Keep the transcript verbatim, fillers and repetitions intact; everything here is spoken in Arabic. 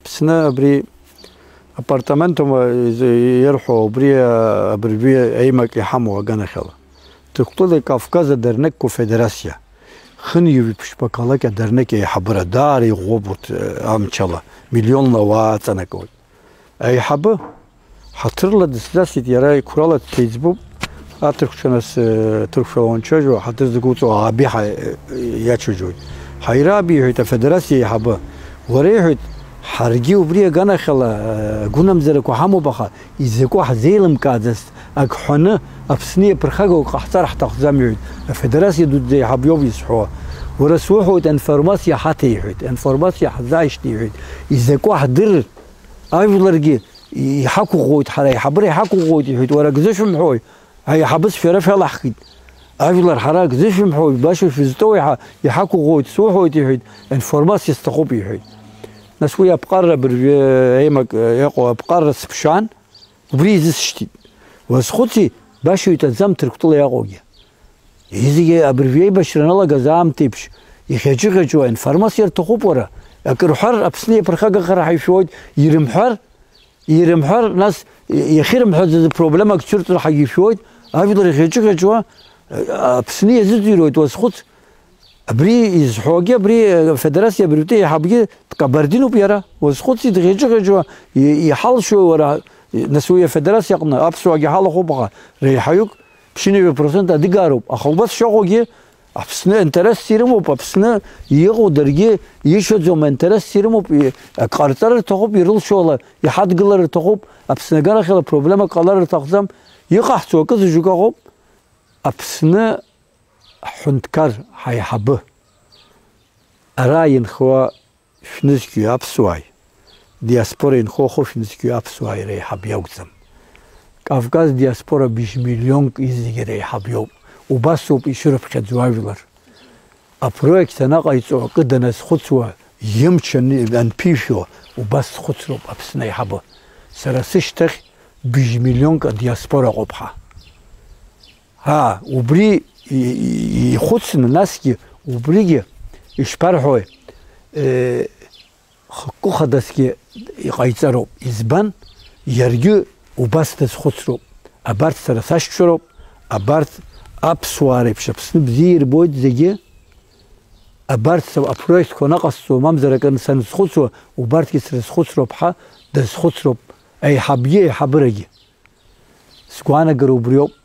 بسنا بري أبارتمنتهم يرحوا بري بري أيمك يحموا وجانا خلا تقول كافكاز درنك فدراسيا خني بيش بقالك درنك يحبر داري غوبط أمشلا مليون لوات أنا كول أي حبة حطر له دستاسي تيراي كراله فيسبوك أتركشناس تركشلون شجوا حتى زقوتوا عبيحة ياتشجوا حيرابي هيت فدراسيا حبة وريحت حرجي وبريه جانا خلا جونم زرك وحمو بخا يزكوا حزيلم كادس أكحنا أبسنية برخاجو قحتار حتى خزامي الفدراسية ضد زي حبيوب يصحوا ورسوحوا انفورماسيا حتى يحيد انفورماسيا حزايش تيحيد يزكوا حدر أيفلرجي يحكوا قوت حلا يحبر يحكوا قوت يحيد ورا جزش محوي هي حبس في رفع لحقين أيفلر حراك جزش محوي باشر في زتوي يحكوا قوت سوحوا يحيد انفورماسيا استقوب يحيد نسوي بقرة بريمك يقوى بقرة سبشان وبريز شتي وسخوتي باشو يتزم تركتلا يقويا يزي أبرفي بشرنا الله جزام تيبش يخجي خجوا انفورماسيا تخوب ورا أكر حر أبسني برخاجة خرا حيفوت يرمحر يرمحر ناس يخيرم هذا البروبلم كثير راح يفوت أفضل يخجي خجوا أبسني زيديروت وسخوت أبري يزحوجي أبري فدراسية بريتي حبيجي تكبردينو بيرا وسخوتي تخجي خجوا يحل شو ورا نسوية فدراسية قلنا أبسوا جهال خوبها ريحيوك بشيني ببرسنت أديجارو أخلص شغوجي أبسنا انترس سيرمو أبسنا يغو درجي يشود زوم انترس سيرمو كارتر تخوب يرل شغله يحد قلر تخوب أبسنا جرا خلا بروبلم قلر تخزم يقح سوكز جوكا خوب أبسنا حنتكر هاي حبه أراين خوا فنزكي أبسواي دياسبورين خو خو فنزكي أبسواي ري حب يوزم كافكاز دياسبورا بيش مليون إزيجي ري حب يوم وباسو بيشرف كدزوايفلر أبرويك تناقا يتسوع قدناس خطوة يمشن أن بيشو وباس خطرو أبسنا يحبه سرسشتخ بيش مليون دياسبورا قبحة ها وبري يخصن الناس وبريجي يشبرحوه اه خكو خدسكي يقايترو إزبان يرجو وباس تسخطرو أبارت سرساشترو أبارت أبسواري بشبسن بزير بود زيجي أبارت سو أبرويس كوناقصو ممزرك إنسان سخطرو وبارت كسر سخطرو بحا دسخطرو أي حبيه حبرجي سكوانا قرو بريو